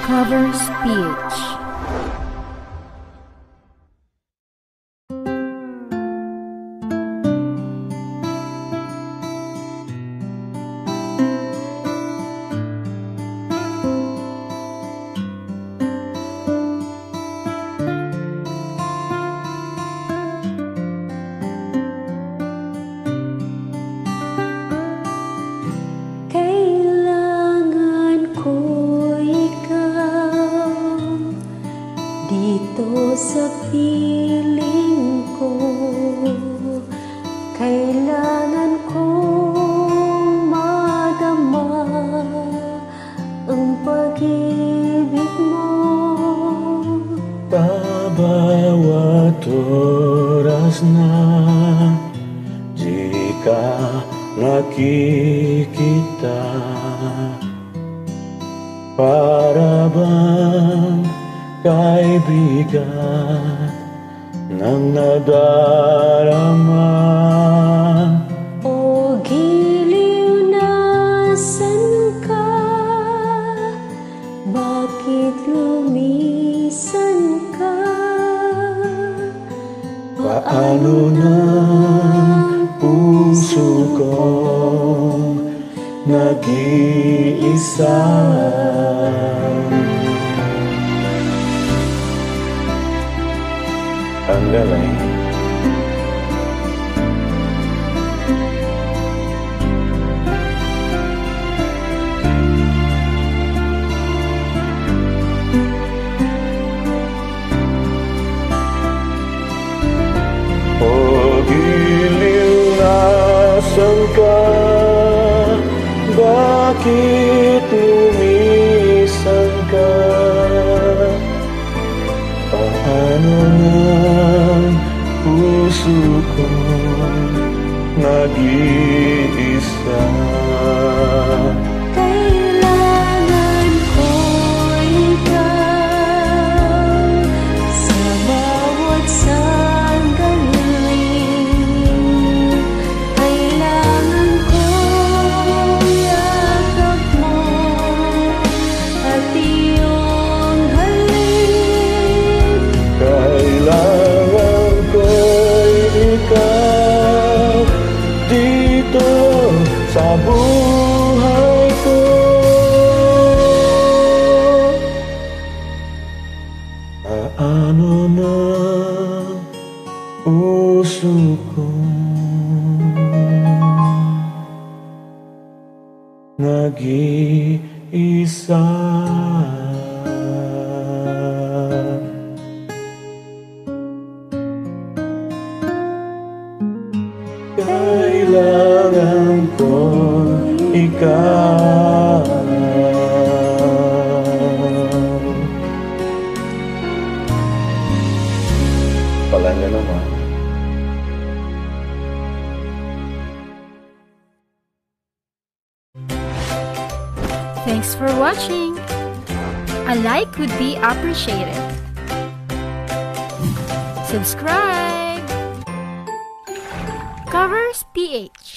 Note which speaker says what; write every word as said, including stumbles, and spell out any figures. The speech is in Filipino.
Speaker 1: Covers P H.
Speaker 2: Sa piling ko, kailangan kong madama ang pag-ibig mo.
Speaker 3: Bawat oras na di ka nakikita, para bang kaibigan ng nadarama.
Speaker 2: O giliw, nasan ka? Bakit lumisan ka?
Speaker 3: Paano na puso kong nag-iisa? Ang galing. O giliw, nasan ka? Bakit lumisan ka? Paano na puso kong nag-iisa?
Speaker 2: Kailangan ko ikaw sa bawat sandali. Kailangan ko yakap mo at iyong halik.
Speaker 3: Kailangan ko'y ikaw dito sa buhay ko. Paano na puso ko nag-iisa? Kailangan ko ikaw. Pala niya naman.
Speaker 1: Thanks for watching. A like would be appreciated. Subscribe. Covers P H.